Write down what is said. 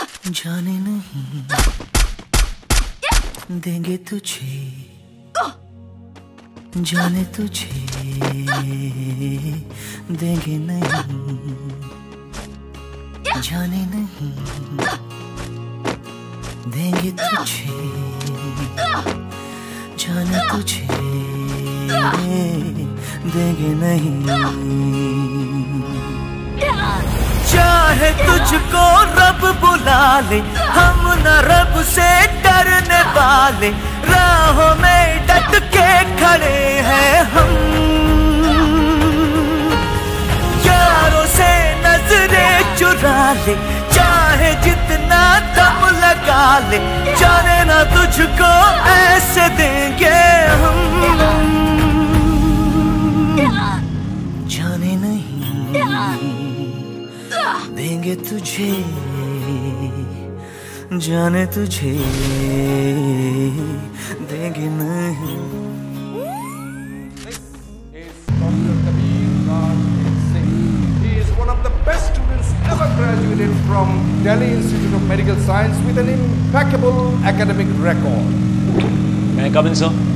जाने नहीं देंगे तुझे, जाने तुझे देंगे नहीं, जाने नहीं देंगे तुझे, जाने तुझे देंगे नहीं। चाहे तुझको रब बुला ले, हम न रब से डरने वाले, राहों में डट के खड़े हैं हम। यारों से नजरें चुरा ले, चाहे जितना दम लगा ले, जाने ना तुझको ऐसे देंगे हम। जाने नहीं देंगे तुझे, जाने तुझे देंगे नहीं। He is one of the best students ever graduated from Delhi Institute of Medical Science with an impeccable academic record. May I come in, sir?